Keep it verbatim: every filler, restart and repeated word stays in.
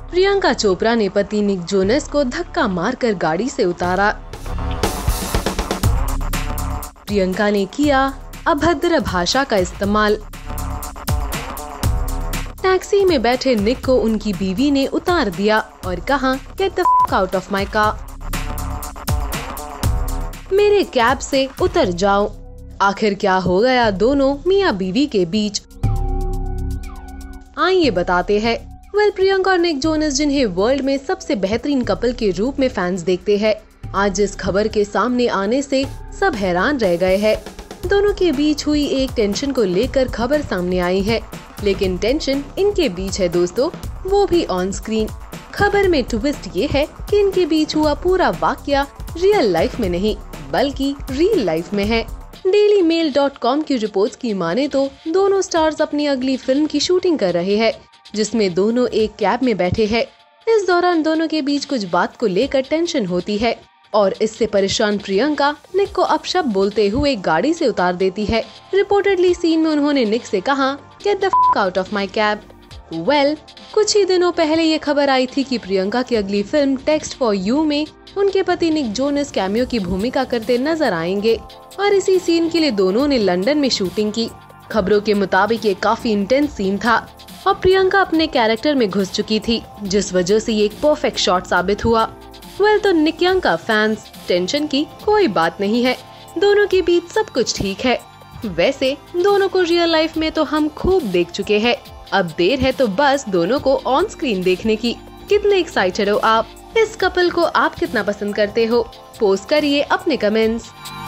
प्रियंका चोपड़ा ने पति Nick Jonas को धक्का मारकर गाड़ी से उतारा। प्रियंका ने किया अभद्र भाषा का इस्तेमाल। टैक्सी में बैठे निक को उनकी बीवी ने उतार दिया और कहा, get the fuck out of my car. मेरे कैब से उतर जाओ। आखिर क्या हो गया दोनों मियाँ बीवी के बीच, आइए बताते हैं। वेल, प्रियंका और निक जोनस, जिन्हें वर्ल्ड में सबसे बेहतरीन कपल के रूप में फैंस देखते हैं, आज इस खबर के सामने आने से सब हैरान रह गए हैं। दोनों के बीच हुई एक टेंशन को लेकर खबर सामने आई है, लेकिन टेंशन इनके बीच है दोस्तों, वो भी ऑन स्क्रीन। खबर में ट्विस्ट ये है कि इनके बीच हुआ पूरा वाकया रियल लाइफ में नहीं बल्कि रियल लाइफ में है। डेली मेल डॉट कॉम की रिपोर्ट्स की माने तो दोनों स्टार्स अपनी अगली फिल्म की शूटिंग कर रहे हैं, जिसमें दोनों एक कैब में बैठे हैं। इस दौरान दोनों के बीच कुछ बात को लेकर टेंशन होती है और इससे परेशान प्रियंका निक को अपशब्द बोलते हुए गाड़ी से उतार देती है। रिपोर्टेडली सीन में उन्होंने निक से कहा, get the fuck out of my cab. Well, कुछ ही दिनों पहले ये खबर आई थी कि प्रियंका की अगली फिल्म टेक्स्ट फॉर यू में उनके पति निक जोनस कैमियो की भूमिका करते नजर आएंगे और इसी सीन के लिए दोनों ने लंदन में शूटिंग की। खबरों के मुताबिक ये काफी इंटेंस सीन था और प्रियंका अपने कैरेक्टर में घुस चुकी थी, जिस वजह से ये एक परफेक्ट शॉट साबित हुआ। वेल, तो निक फैंस, टेंशन की कोई बात नहीं है, दोनों के बीच सब कुछ ठीक है। वैसे दोनों को रियल लाइफ में तो हम खूब देख चुके हैं, अब देर है तो बस दोनों को ऑन स्क्रीन देखने की। कितने एक्साइटेड हो आप? इस कपल को आप कितना पसंद करते हो? पोस्ट करिए अपने कमेंट्स।